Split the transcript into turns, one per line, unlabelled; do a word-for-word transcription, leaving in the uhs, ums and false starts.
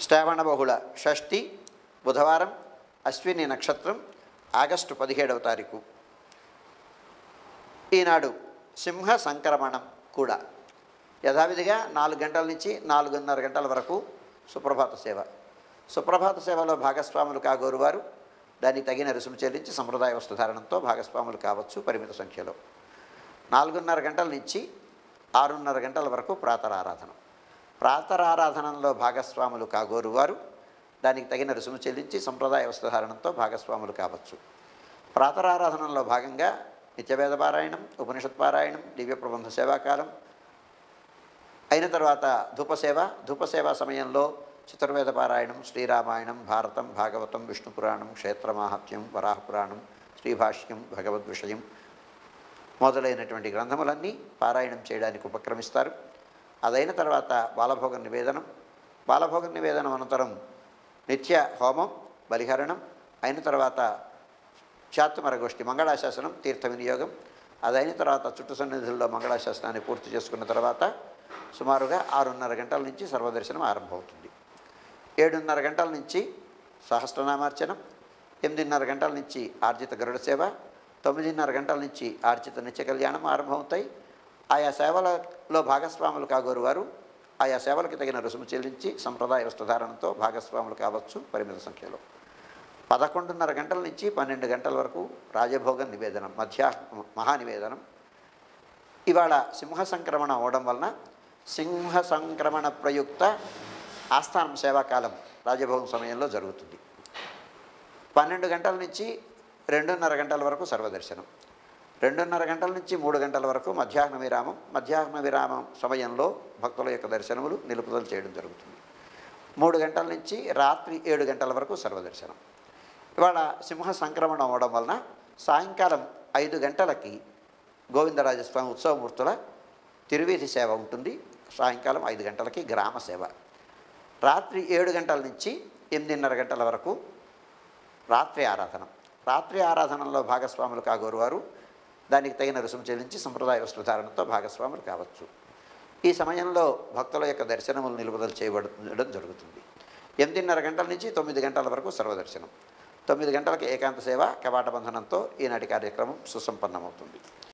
శ్రావణ బహుళ షష్ఠి బుధవారం, అశ్విని నక్షత్రం, ఆగస్టు పదిహేడవ తారీఖు. ఈనాడు సింహ సంక్రమణం కూడా యథావిధిగా నాలుగు గంటల నుంచి నాలుగున్నర గంటల వరకు సుప్రభాత సేవ. సుప్రభాత సేవలో భాగస్వాములు కాగోరు వారు దానికి తగిన రుసుము చెల్లించి సంప్రదాయ వస్త్రధారణంతో భాగస్వాములు కావచ్చు పరిమిత సంఖ్యలో. నాలుగున్నర గంటల నుంచి ఆరున్నర గంటల వరకు ప్రాతరారాధన. ప్రాతరారాధనలో భాగస్వాములు కాగోరు వారు దానికి తగిన రుసుము చెల్లించి సంప్రదాయ వస్త్రధారణంతో భాగస్వాములు కావచ్చు. ప్రాతరారాధనలో భాగంగా నిత్యవేద పారాయణం, ఉపనిషత్ పారాయణం, దివ్య ప్రబంధ సేవాకాలం అయిన తర్వాత ధూపసేవ. ధూపసేవ సమయంలో చతుర్వేద పారాయణం, శ్రీరామాయణం, భారతం, భాగవతం, విష్ణు పురాణం, క్షేత్రమాహాత్మ్యం, వరాహపురాణం, శ్రీభాష్యం, భగవద్ విషయం మొదలైనటువంటి గ్రంథములన్నీ పారాయణం చేయడానికి ఉపక్రమిస్తారు. అదైన తర్వాత బాలభోగ నివేదనం. బాలభోగ నివేదనం అనంతరం నిత్య హోమం, బలిహరణం అయిన తర్వాత చాతుమరగోష్ఠి మంగళాశాసనం, తీర్థ వినియోగం. అదైన తర్వాత చుట్టు సన్నిధుల్లో మంగళాశాసనాన్ని పూర్తి చేసుకున్న తర్వాత సుమారుగా ఆరున్నర గంటల నుంచి సర్వదర్శనం ఆరంభమవుతుంది. ఏడున్నర గంటల నుంచి సహస్రనామార్చనం, ఎనిమిదిన్నర గంటల నుంచి ఆర్జిత గరుడ సేవ, తొమ్మిదిన్నర గంటల నుంచి ఆర్జిత నిత్య కళ్యాణం ఆరంభమవుతాయి. ఆయా సేవలలో భాగస్వాములు కాగోరు వారు ఆయా సేవలకు తగిన రుసుము చెల్లించి సంప్రదాయ వస్త్రధారణతో భాగస్వాములు కావచ్చు పరిమిత సంఖ్యలో. పదకొండున్నర గంటల నుంచి పన్నెండు గంటల వరకు రాజభోగ నివేదనం, మధ్యా మహానివేదనం. ఇవాళ సింహ సంక్రమణ అవడం వలన సింహ సంక్రమణ ప్రయుక్త ఆస్థానం సేవాకాలం రాజభోగం సమయంలో జరుగుతుంది. పన్నెండు గంటల నుంచి రెండున్నర గంటల వరకు సర్వదర్శనం. రెండున్నర గంటల నుంచి మూడు గంటల వరకు మధ్యాహ్న విరామం. మధ్యాహ్న విరామం సమయంలో భక్తుల యొక్క దర్శనములు నిలుపుదల చేయడం జరుగుతుంది. మూడు గంటల నుంచి రాత్రి ఏడు గంటల వరకు సర్వదర్శనం. ఇవాళ సింహ సంక్రమణం అవడం వలన సాయంకాలం ఐదు గంటలకి గోవిందరాజస్వామి ఉత్సవమూర్తుల తిరువీధి సేవ ఉంటుంది. సాయంకాలం ఐదు గంటలకి గ్రామ సేవ. రాత్రి ఏడు గంటల నుంచి ఎనిమిదిన్నర గంటల వరకు రాత్రి ఆరాధన. రాత్రి ఆరాధనలో భాగస్వాములు కాగోరు వారు దానికి తగిన రుసుము చెల్లించి సంప్రదాయ వస్త్రధారణతో భాగస్వాములు కావచ్చు. ఈ సమయంలో భక్తుల యొక్క దర్శనములు నిలుపుదల చేయబడడం జరుగుతుంది. ఎనిమిదిన్నర గంటల నుంచి తొమ్మిది గంటల వరకు సర్వదర్శనం. తొమ్మిది గంటలకు ఏకాంత సేవ కవాట బంధనంతో ఈనాటి కార్యక్రమం సుసంపన్నమవుతుంది.